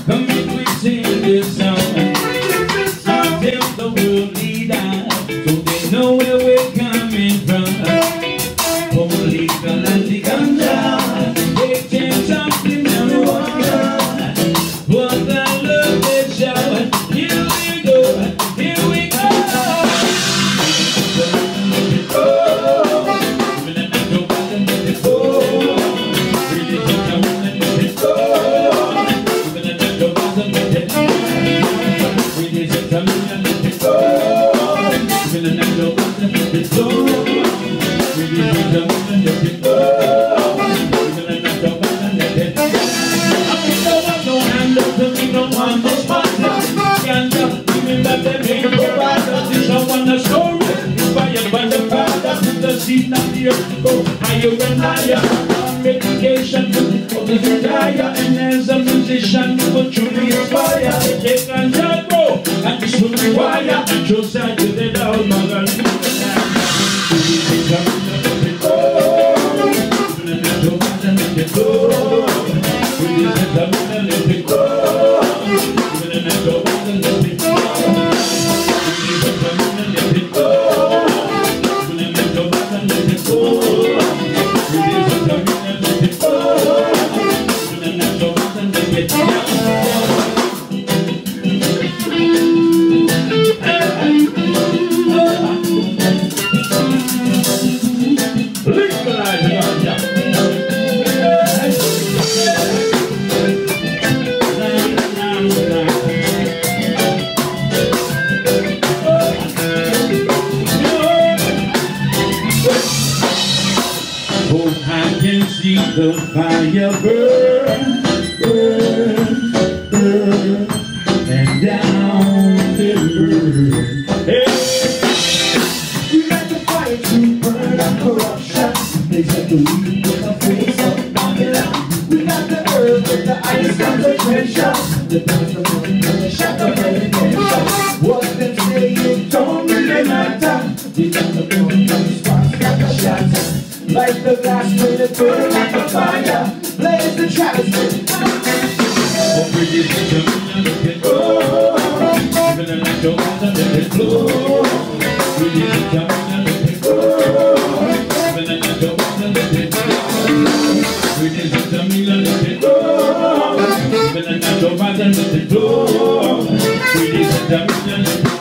Come and we sing this song. Tell the world leader so they know where we're coming from. Holy Kalandi Ganja, they change something in the water. What the love they show. Here we go, here we go. Higher and higher on medication for the desire, and as a musician you will truly inspire. Take and go and this will require and show side to the down mother. Oh, I can see the fire burn, burn, burn, and down the burn. Hey. We got the fire to burn out corruption. They got the weed with the face of Babylon. We got the earth with the ice concentration. The dance of the shot of meditation. What them say it don't really matter. We got the burn of the sparks got the shatter. Like the glass made it burn like a fire. Blaze the travesty. Oh, pretty little let it go. Even like your water, let it flow. Pretty little let it go. Even like your water, let it flow. Pretty little let it go. Even like your water, let it flow. Pretty little let it flow.